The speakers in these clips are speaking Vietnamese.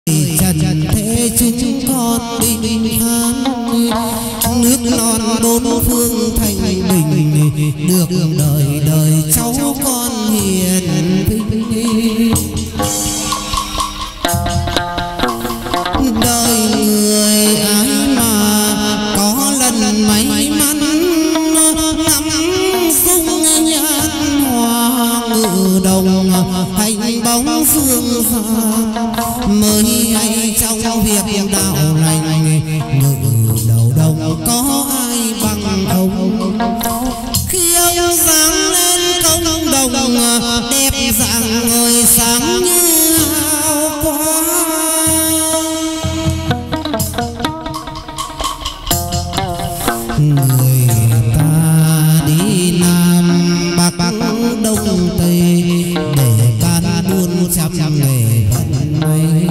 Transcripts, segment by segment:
trần thế chúng con bình an, nước non bốn phương thanh bình, được đời đời cháu con hiền vinh. Đời người ai mà có lần may mắn ngắm dung nhan hoa ngự đồng hành bóng phương xa, mới hay trong việc đạo lành ngự đầu đồng có ai bằng ông. Khi ông giáng lên công đồng đẹp dạng người sáng như hào quang, người ta đi Nam Bắc Đông Tây để ban buôn trăm nghề vận may.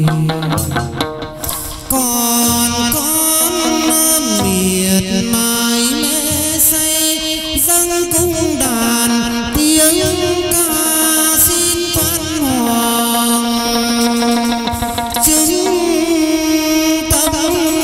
Còn con miệt mài mê say dâng cung đàn tiếng ca xin quan hoàng chứng tâm.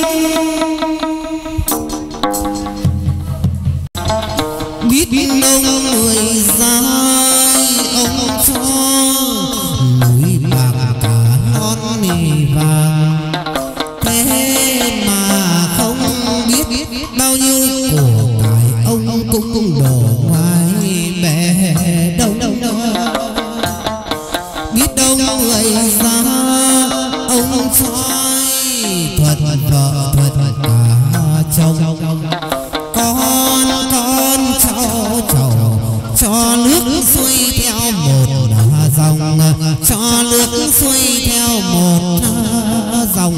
Biết ông người dài ông cho núi bạc cả non nì vàng, thế mà không biết bao nhiêu của cải ông cũng đổ ngoài bè đông. Biết đâu người ra ông trai thuật vợ thuật cả chồng, con cháu cho nước xuôi theo một dòng, cho nước xuôi theo một dòng.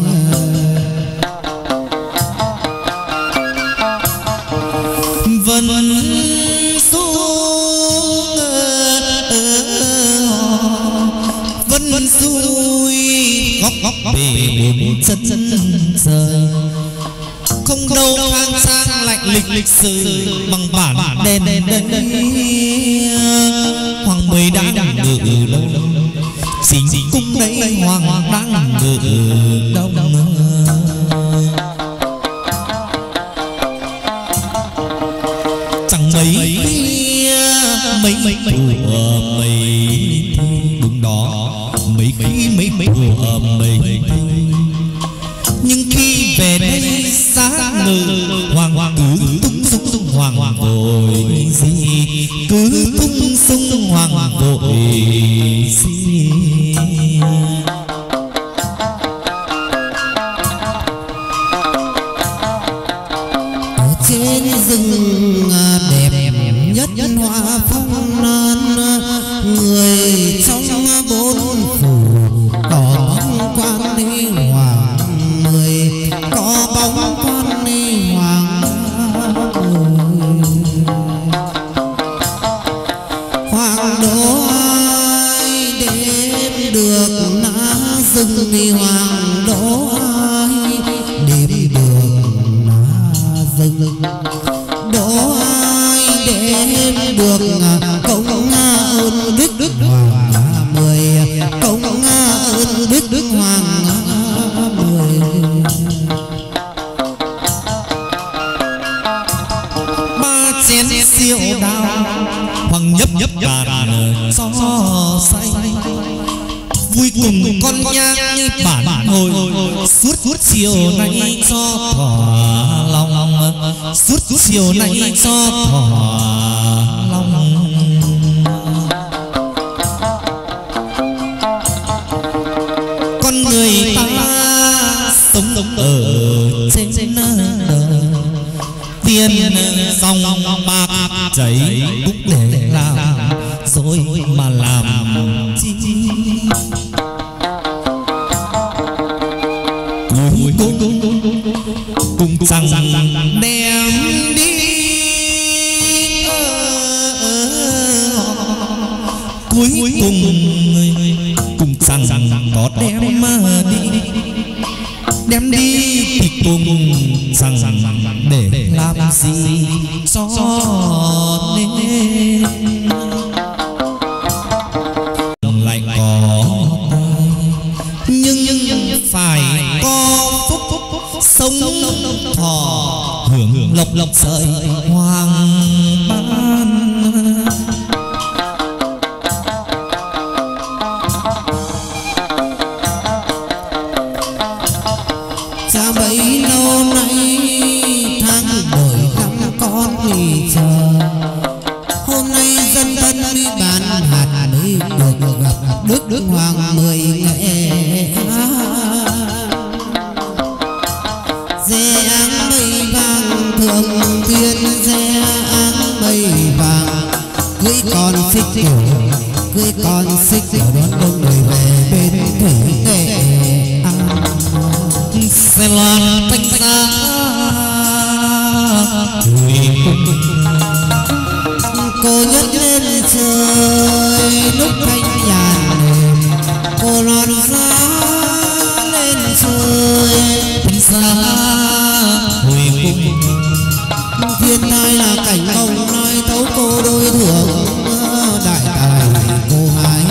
Vân xuôi góc về bốn chân rời, không đâu khang trang lạnh lịch sử bằng bản đèn hoàng mới đang ngự lâu, chính cung đấy hoàng đang ngự đông. Chẳng mấy của mấy đúng đó, mấy của mấy, nhưng khi về đây sáng ngự hoàng cứ tung sung hoàng vội gì, cứ tung sung hoàng vội gì. Ở trên rừng đẹp nhất hoa phong lan, người trong bốn phủ có bóng quan đi hoàng mười, có bóng quan đi hoàng hoàng đô ai đêm được ná rừng đi hoàng đô ai đêm được ná rừng đô ai đêm được công ơn đức hoàng mười, công ơn đức hoàng mười. Ba chén rượu đào hoàng nhấp bàn so say, vui cùng con nhang như bản hồi, suốt chiều nay cho thỏa lòng, suốt chiều nay cho thỏa lòng. Con người ta sống ở trên tiền dòng bạc chảy cũng để làm rồi mà làm chi. Cùng rằng đem đi cuối cùng rằng có đem đi thì cùng rằng để làm gì cho nên lại có nhưng sông thọ hưởng lộc lộc sợi hoàng ban. Cha bấy lâu nay tháng đổi năm con nghỉ chờ, hôm nay dân thân đi bán hạt mới được gặp Đức Hoàng 10 nghệ. Dê áng mây vàng thường thiên, dê áng mây vàng cưới con xích tiểu, cưới con xích tiểu đón đông người về bên thủy nghệ An. Xe loan thanh xa cô nhấc lên trời lúc thanh nhàn, cô lọt ra lên trời thanh xa hồi cung. Thiên tai là cảnh ông nói tấu cô đôi thưởng, đại tài cô hái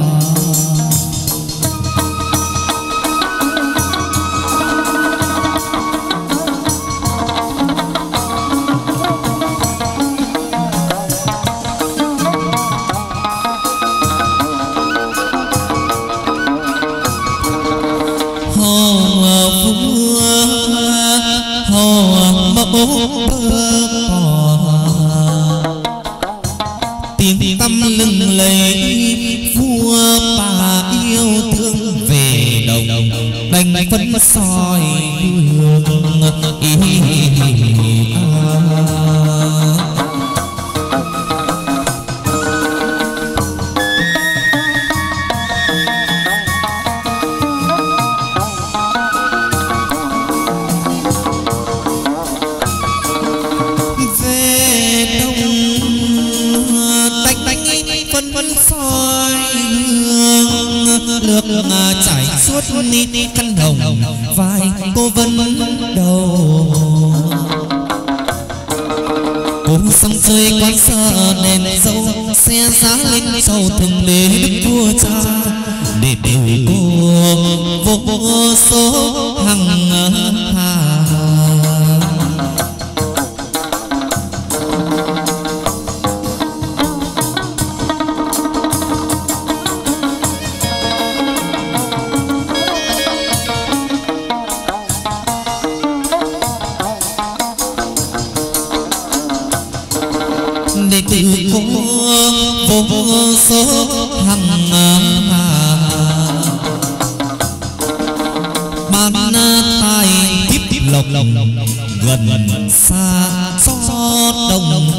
tiếng tâm lưng lấy vua bà yêu thương về đồng đành phân soi hương nước chảy suốt căn hồng vai cô vấn đầu. Cô sông chơi quán sợ đèn dâu, xe giá lên sầu thường lễ đức vua cha để đều cô vô số hằng hà. Để từ cô vô số hằng hà ban tài tiếp lộc gần xa gió đông.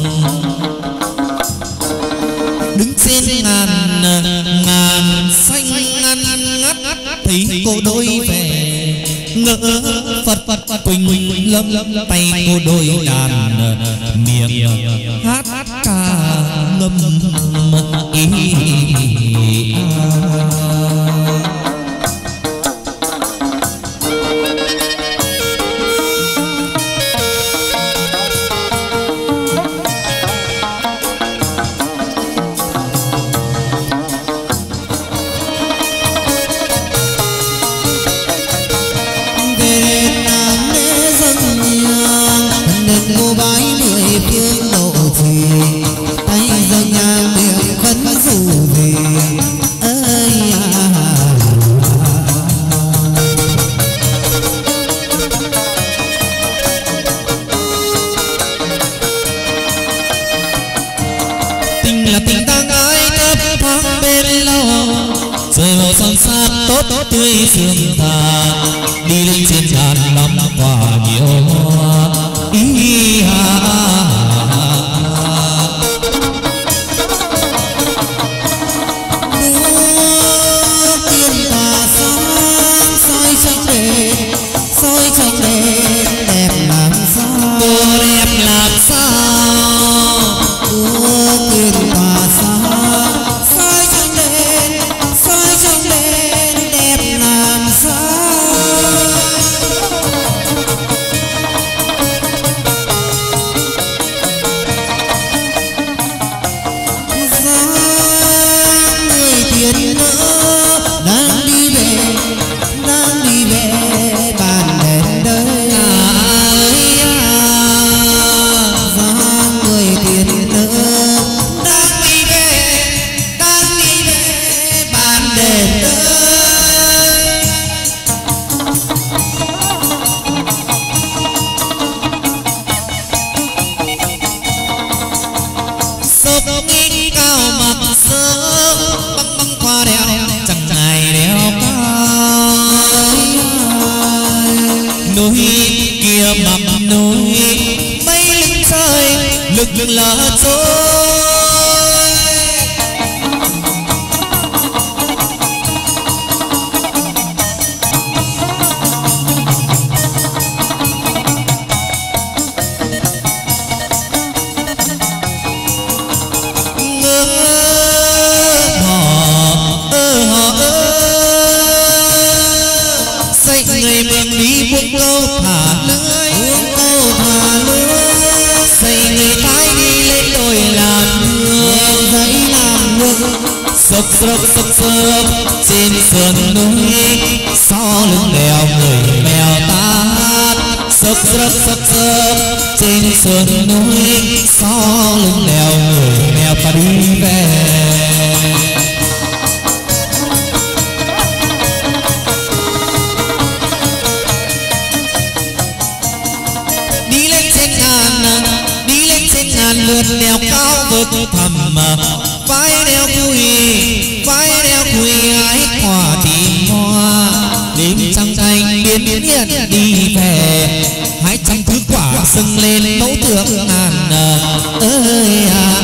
Đứng trên ngàn xanh ngắt thấy cô đôi về ngỡ Phật quỳnh lâm tay cô đôi đàn miệng hát ca ngâm ý. Cô bái 10 phương độ trì, tay dâng nhang miệng khấn dù gì ơi tình là tình ta ái thấp thoáng bên lâu, trời hồ son sát tốt tươi sương thà đi lên trên tràn lắm quả nhiều ý tiên tà sáng soi trong đèn đẹp làm sao, cô đẹp làm sao, tiên tà sáng soi trong đèn đẹp làm sao. núi kia mặt núi mây lưng trời lực lỡ trôi. Câu thả lưới, câu thả lưới, xây người thái đi lên đồi làm nương, giấy làm nương, sập trên sườn núi, sau lưng đèo người mèo tát, sập trên sườn núi, sau lưng đèo người mèo ta đi về. Lượt đèo cao vực thẳm vai đeo cùi ái hòa tìm hoa đêm trăng thanh biến hiện đi về 200 thứ quả dâng lên mẫu tượng ngàn ơi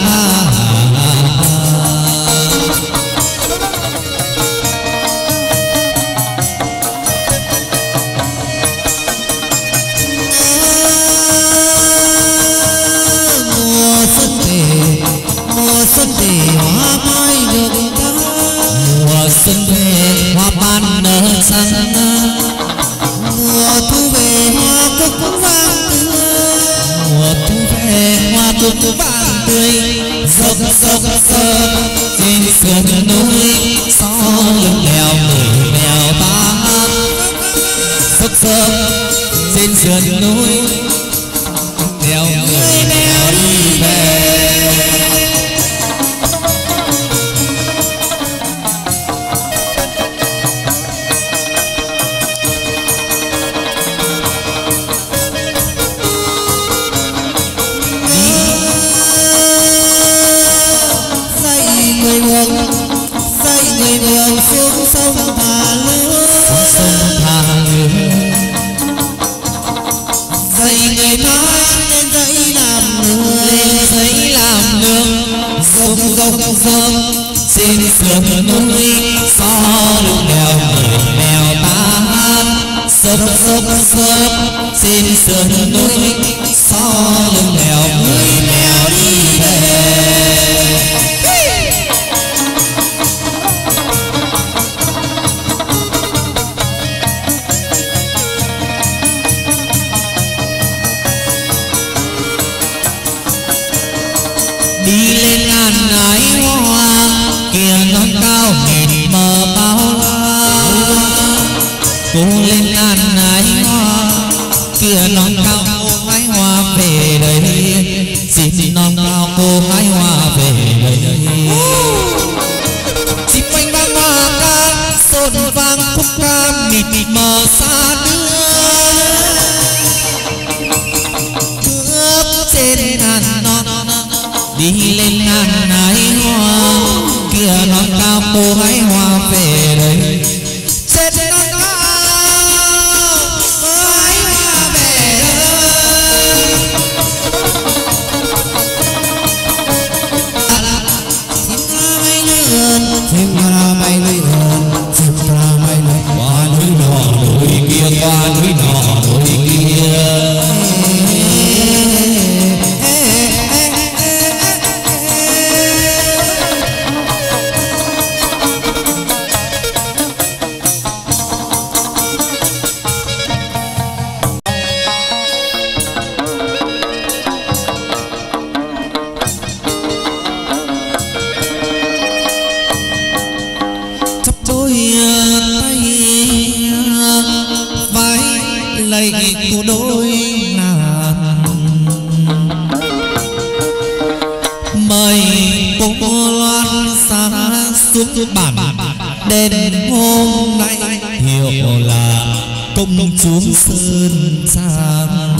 xuân về hoa mai được ta, mùa xuân về hoa ban nở trắng, mùa thu về hoa cúc vàng tươi, mùa thu về hoa cúc vàng tươi, dốc trên sườn núi sau lưng đèo người mèo tát, dốc trên sườn núi đèo người mèo đi về. người đường xuống sông thả lưới, dạy người nói lên giấy làm nương, lên giấy làm nương, dốc trên sườn núi sau lưng đèo người mèo tát, sớp trên sườn núi sau lưng đèo người mèo đi về. Đi lên ngàn ái hoa kia non cao nghìn mờ bao la, cô lên ngàn ái hoa kia non cao cô hái hoa về đây, xin non cao cô hái hoa về đây. Chim quanh vang hoa ca rộn vang khúc ca mịt mờ xa bước trên ngàn non, đi lên ngàn ái hoa kia non cao cô hái hoa về đây, trên non cao cô hái hoa về đây. chim ra bay lượn, chim ra bay lượn, qua núi nọ núi kia, qua núi nọ núi kia. Của đôi ngàn mời cô loan xa xuống bản đền hôm nay, hiểu là công chúa sơn sang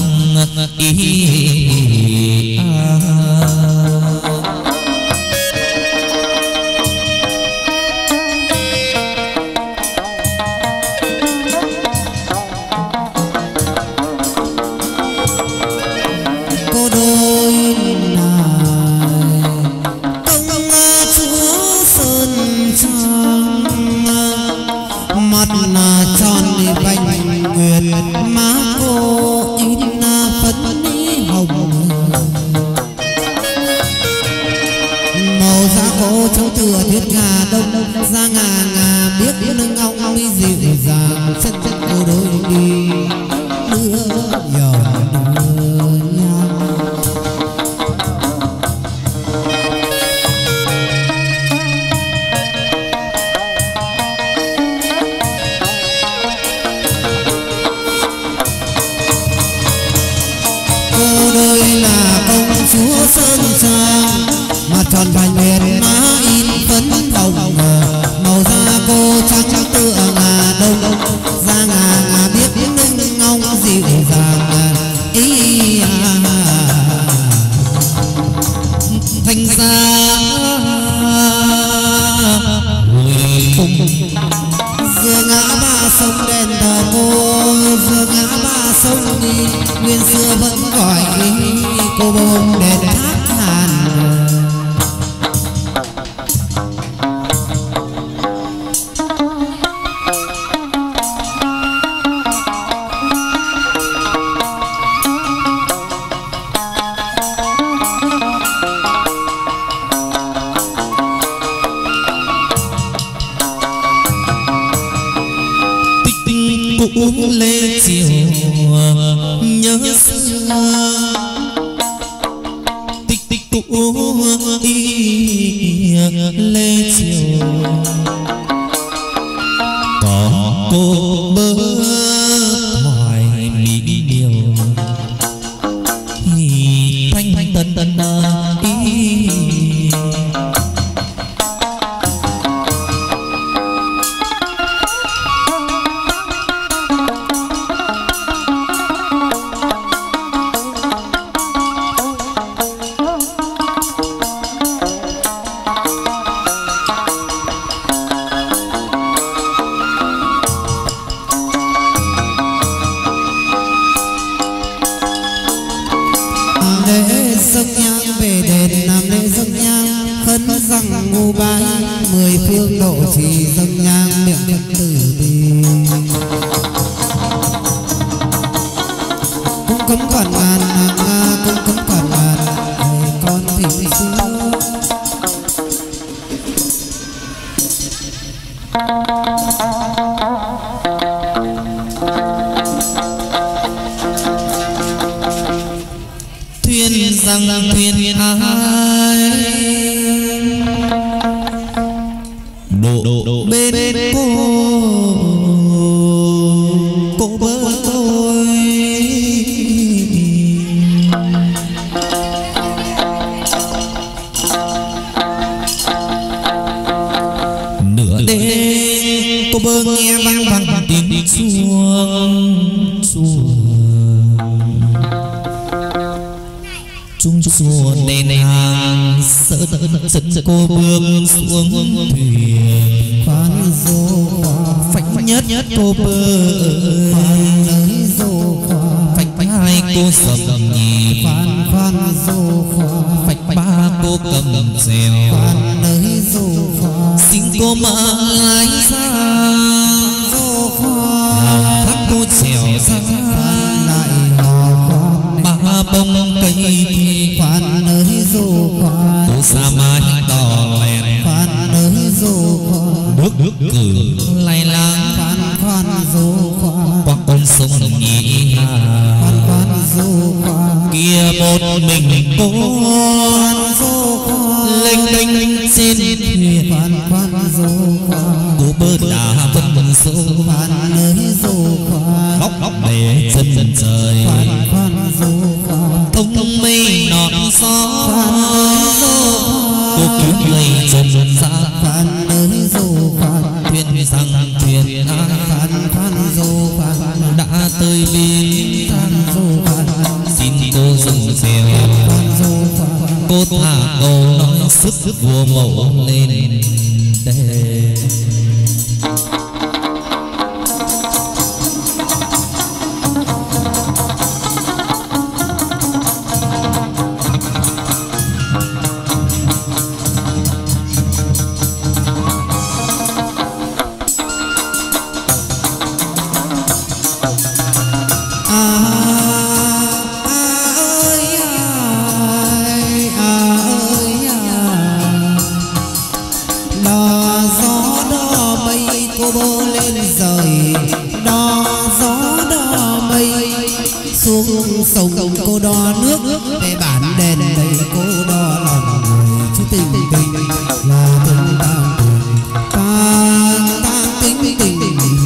tròn vành nguyệt má cô in phấn hồng màu da cô trắng tựa tuyết ngà đông da ngà ngà biết nâng ong mi dịu dàng chân chân cô đôi đi đưa giòn đưa nhang cô đôi là công chúa sơn trang mặt tròn vành nguyệt má in phấn hồng màu da cô trắng tựa ngà đông da ngà ngà biết nâng ong dịu dàng ý thanh ra giữa ngã ba sông đèn thờ cô giữa ngã ba sông đi nguyên xưa vẫn gọi cô bông đèn tháp hàn uống lê chiều nhớ xưa tích tích uống lê chiều có cô bơ hoài mỹ điều thanh thanh tân tân ý mười phương độ trì dâng nhang miệng Phật tử bi cũng cấm quản ngàn nga cũng cấm quản ngàn thầy con thỉnh xưa thuyền rằng thuyền ai độ bên cô bơ tôi nửa đêm cô bơ nghe vang vang tiếng chuông chung xuồng đèn hàng sợ giận cô bước xuống thuyền khoan dô phách nhất cô bơi khoan ơi dô phách hai cô sầm nhì khoan dô phách ba cô cầm dèo khoan ơi dô xin cô mà lái ra dô thác cô trèo ra lại ba bông cây khoan ơi dô cô sa mái đỏ lẹn khoan ơi dô nước cử lay lang khoan dô qua con sông nhị hà khoan dô kia một mình cô lênh đênh trên thuyền khoan dô cô bơ đã vân sâu khoan ơi dô góc để chân trời khoan dô thông mây nọ gió cô cứu người chân ra khoan ơi dô thuyền rằng thuyền khoan dô đã tới bên dô xin cô dừng dèo cô thả câu nói sức vua mẫu lên đề sông cô đo nước về bản đền đây cô đo lòng người chứ tình tình là tình tang tình tình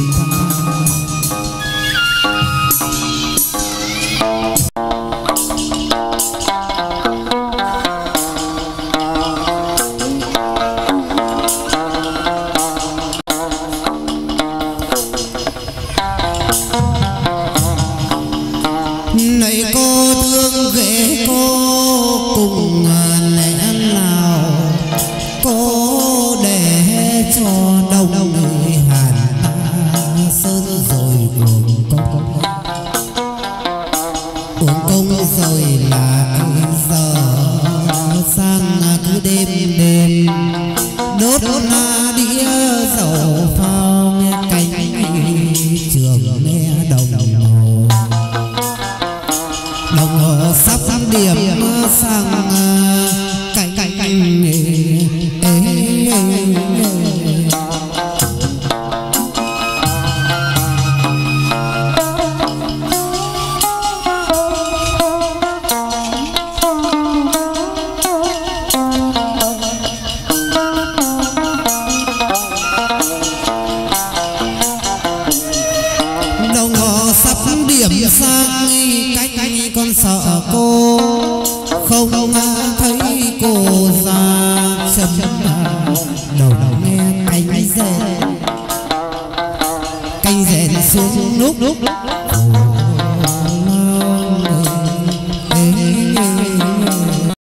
này cô thương ghế cô cùng lẽ nào cô để cho đông người hàn ta sơn rồi uổng công rồi lại giờ sang cứ đêm đêm đốt na đĩa dầu phong cánh trường nghe đồng hồ sắp điểm sang cánh đồng hồ sắp điểm sang cánh con sợ cô không thấy cô ra chấm đầu